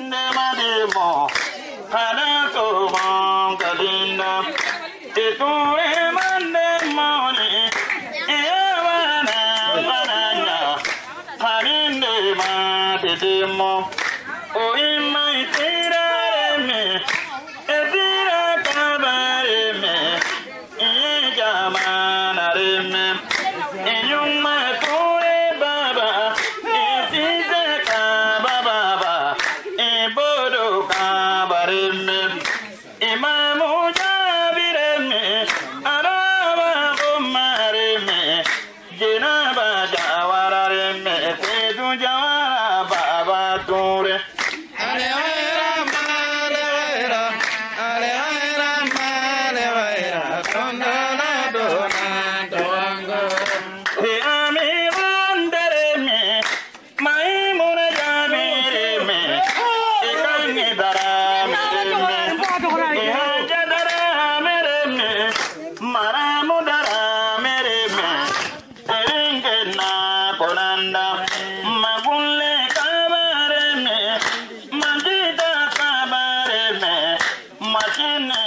Marinde Madimo, Hanato Kadina, Eture Mande Moni, Ewana Banana, Marinde Madimo, O in my tira me, Evira Cabare me, Ijamana me, and you might Baba, Isizaka Baba, Ebodo Cabareme, Imamu Javireme, Araba Mareme, Jenaba Jawareme, Fedu Jawara Baba Ture. Martin